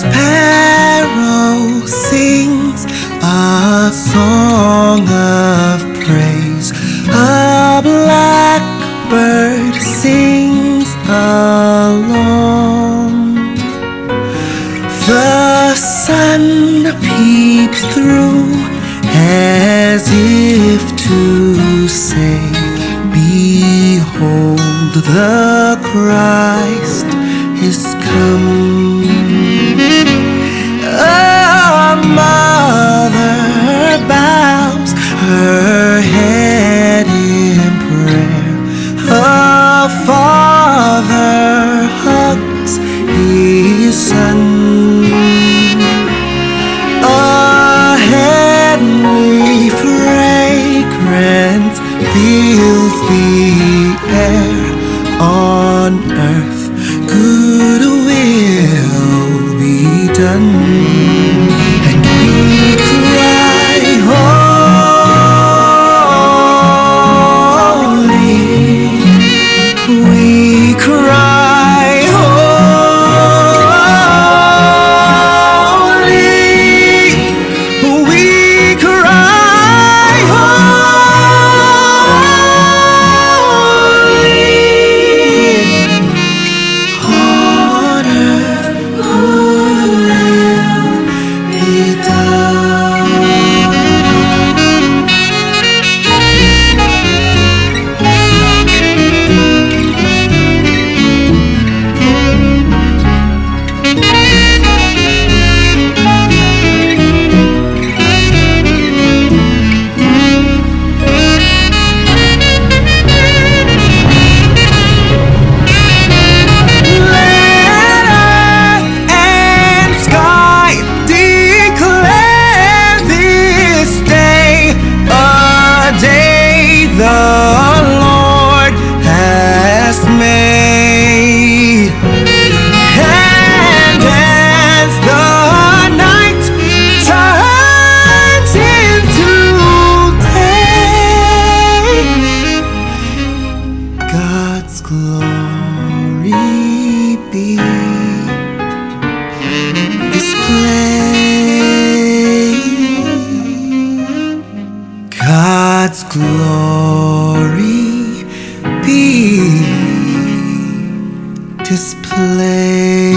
sparrow sings a song of praise, a blackbird sings along. The sun peeps through as if to say, behold, the Christ is come. A mother bows her head in prayer. A father hugs his son. A heavenly fragrance fills the air. On earth good will be done. And we cry, holy. We cry, holy. We cry, holy. On earth good will be done. Let earth and sky declare this day a day the Lord has made. And as the night turns into day, God's glory be displayed. God's glory be displayed.